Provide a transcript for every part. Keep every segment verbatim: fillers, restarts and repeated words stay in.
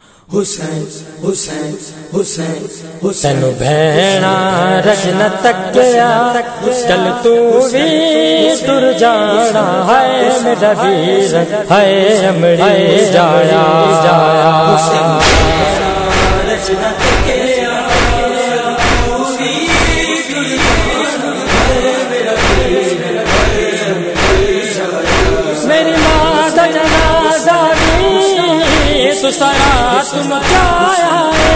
حسین حسین حسین تینو بہنا رجنا تکیا چل تو بھی تر جانا ہے میرا ویر ہے امڑی جایا جایا رجنا تکیا میری ماں دا جنازہ تو سارا تم چایا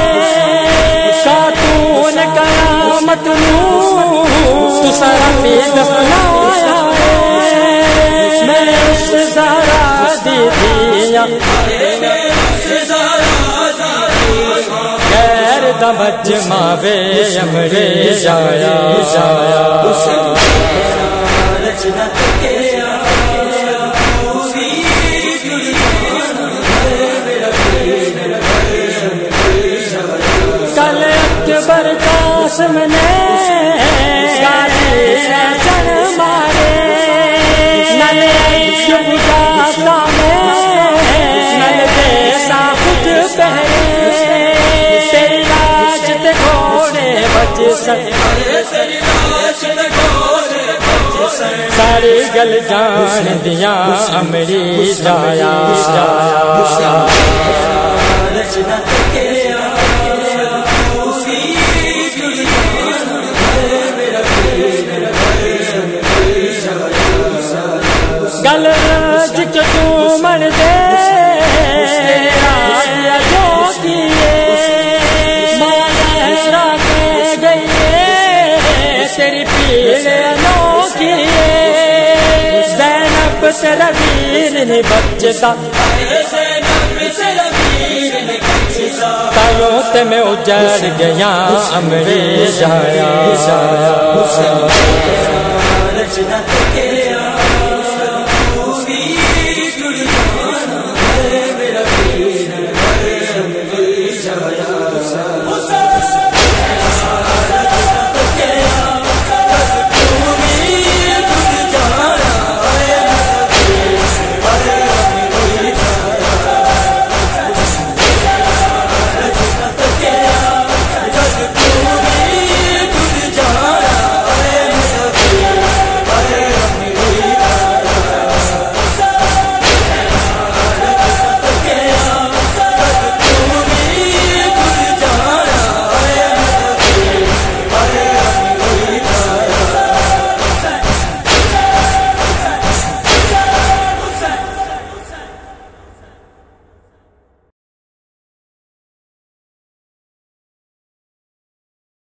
خاتون قیامت نو تو سارا پی دفنایا میں اس زہرا دی دیا غیر دا مجمع وے امرے جایا جایا کل اکبر قاسم نے چڑھ مارے نل عشق جاتا میں نل دیسا خود پہرے تیری لاش تے گھوڑے بچ ساری گل جان دیا امڑی جایا گل جک تو من دے جو کیے مایا کے گئی تیری پیڑ نو کیے زینب تیرا ویر نہیں بچتا تالوں تے میں اجڑ گیا امرے جایا